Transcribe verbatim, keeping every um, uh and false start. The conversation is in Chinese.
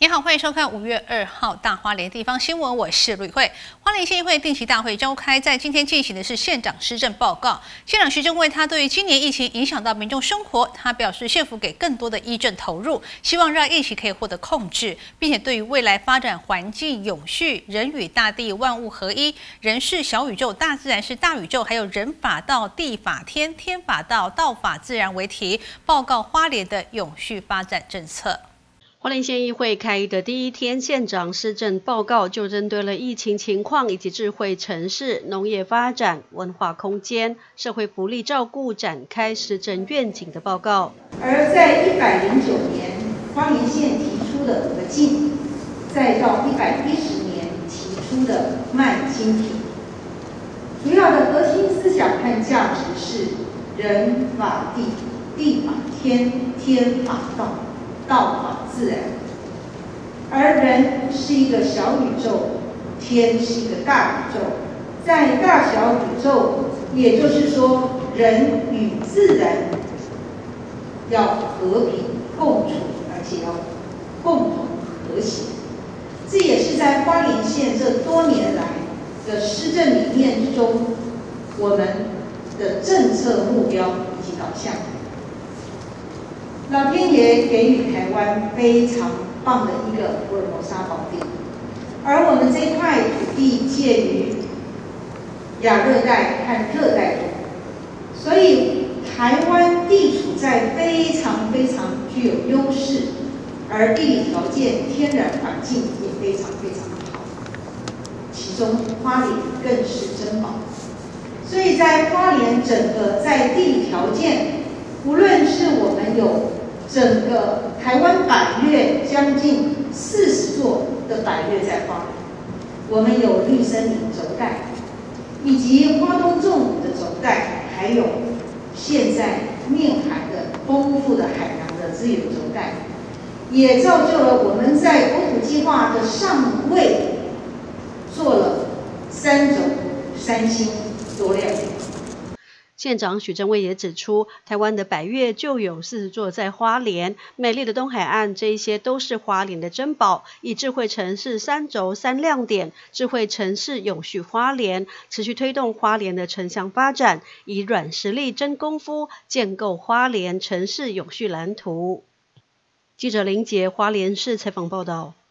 你好，欢迎收看五月二号大花莲地方新闻，我是吕慧。花莲县议会定期大会召开，在今天进行的是县长施政报告。县长徐正惠他对于今年疫情影响到民众生活，他表示县府给更多的医政投入，希望让疫情可以获得控制，并且对于未来发展环境永续、人与大地万物合一、人是小宇宙、大自然是大宇宙，还有人法道、地法天、天法道、道法自然为题，报告花莲的永续发展政策。 花莲县议会开议的第一天，县长施政报告就针对了疫情情况以及智慧城市、农业发展、文化空间、社会福利照顾展开施政愿景的报告。 而在一百零九年，花莲县提出的五个进，再到一百一十年提出的迈精品，主要的核心思想和价值是人法地，地法天，天法道。道法自然，而人是一个小宇宙，天是一个大宇宙，在大小宇宙，也就是说，人与自然要和平共处，而且要共同和谐。这也是在花莲县这多年来的施政理念之中，我们的政策目标以及导向。老天爷给予台湾非常棒的一个福尔摩沙宝地，而我们这块土地介于亚热带和热带中，所以台湾地处在非常非常具有优势，而地理条件、天然环境也非常非常好，其中花莲更是珍宝。所以在花莲整个在地理条件，无论是我们有整个台湾百岳将近四十座的百岳在花莲，我们有绿森林轴带，以及花东纵谷的轴带，还有现在面海的丰富的海洋的资源轴带，也造就了我们在国土计划的上位做了三种三星多亮点。 县长许正惠也指出，台湾的百岳就有四十座在花莲，美丽的东海岸，这一些都是花莲的珍宝。以智慧城市三轴三亮点，智慧城市永续花莲，持续推动花莲的城乡发展，以软实力真功夫，建构花莲城市永续蓝图。记者林杰花莲市采访报道。